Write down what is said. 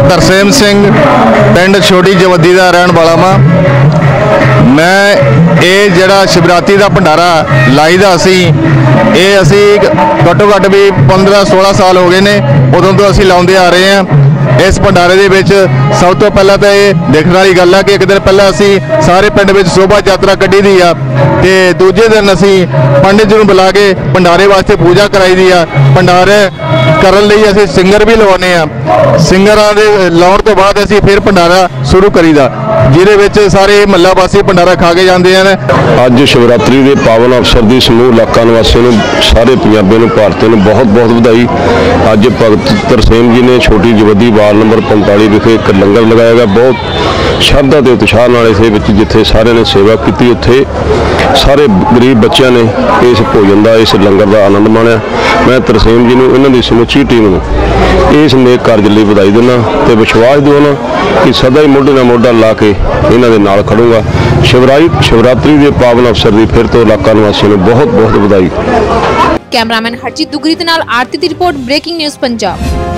तरसेम सिंह पिंड छोटी जवद्दी का रहन वाला वा। मैं ये जड़ा शिवरात्रि का भंडारा लाई दा असी घट्टो घट्ट भी 15-16 साल हो गए ने उदों तो असी लाउंदे आ रहे हैं। इस भंडारे दे विच सब तो पहला तो ये देखने वाली गल है कि एक दिन पहले असी सारे पिंड विच शोभा यात्रा कड्ढी दी आ ते दूजे दिन असी पंडित जी नूं बुला के भंडारे वास्ते पूजा कराई दी आ। भंडारे करन लई असी सिंगर भी लवाउने आ। सिंगरां दे लाउण तो बाद असी फिर भंडारा शुरू करीदा जिहदे विच सारे महला वासी भंडारा खा के जांदे हन। अज शिवरात्रि के पावन अवसर की समूह इलाका निवासियों ने सारे पंजाबियों ने भारतीयों ने बहुत बहुत बधाई। अज भगत तरसेम जी ने छोटी जवद्दी वार्ड नंबर 45 विखे एक लंगर लगाया गया। बहुत श्रद्धा के उत्साह नाल इस जिथे सारे ने सेवा की उत्थे सारे गरीब बच्चों ने इस भोजन का इस लंगर का आनंद माणिया। मैं तरसेम जी ने इन्हों की समुची टीम को इस नेक कार्य लिए बधाई देना तो विश्वास दिवाना कि सदा ही मोढे नाल मोढा ला के इन्हों के नाल खड़ूंगा। शिवरात्रि के पावन अवसर की फिर तो इलाका निवासियों ने बहुत बहुत बधाई। कैमरामैन हरजीत दुगरी दे नाल आरती दी रिपोर्ट ब्रेकिंग न्यूज़ पंजाब।